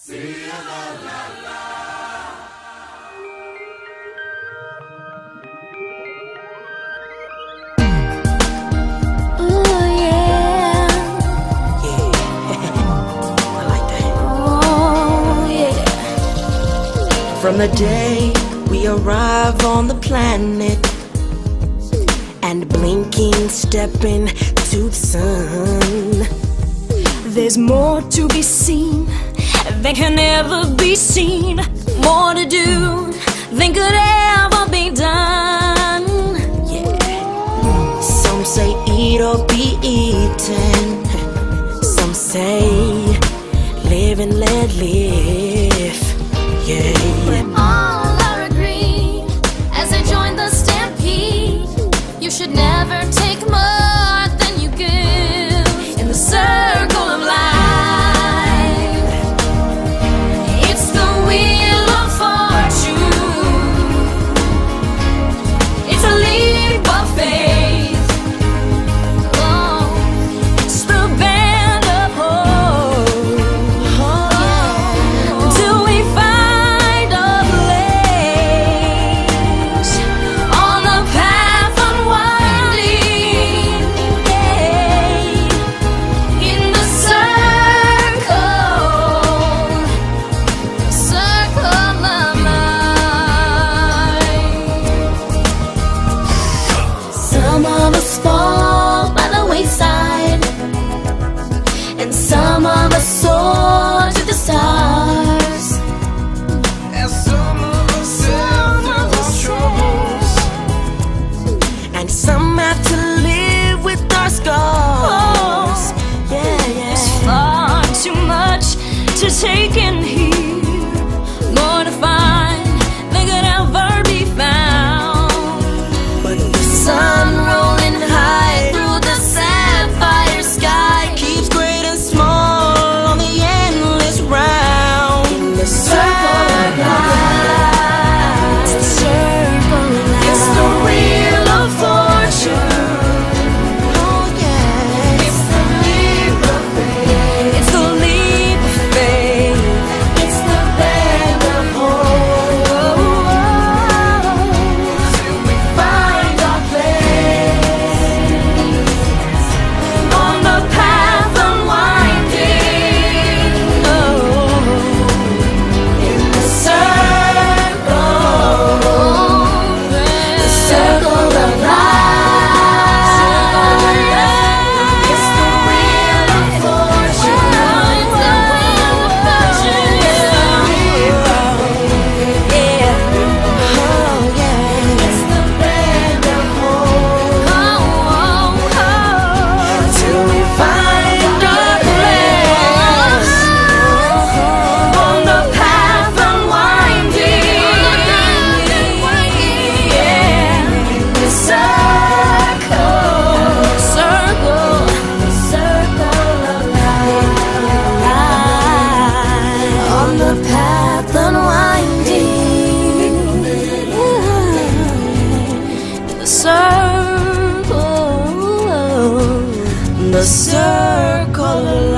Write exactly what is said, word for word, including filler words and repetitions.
From the day we arrive on the planet and blinking stepping to the sun, there's more to be seen than can ever be seen, more to do than could ever be done. Yeah. Some say eat or be eaten, some say live and let live. Yeah. But all are agreed as they join the stampede, you should never take more than you give in the circle of life. It's the wheel of fortune, it's a leap of faith. Oh, it's the band of hope. Oh, yeah. Till we find some of us soar to the stars, and some of us sail through the troubles, and some have to live with our scars. Yeah, yeah. There's far too much to take in here, more to find than could ever be found. But the sun rolling high through the sapphire sky keeps great and small on the endless round. In the circle of life, it's the circle of life. It's the wheel of fortune. Oh yeah. It's the leap of faith. It's the leap of faith. It's the band of hope. Till we find our place on the path unwinding. Oh, in the circle, the circle of life. It's the wheel of fortune. It's the wheel of fortune. It's the leap of faith. Yeah. Oh yeah. It's the band of hope. Till we find our place on the path unwinding. Yeah. The circle, circle, the circle of life. On the path unwinding. The circle, the circle of life.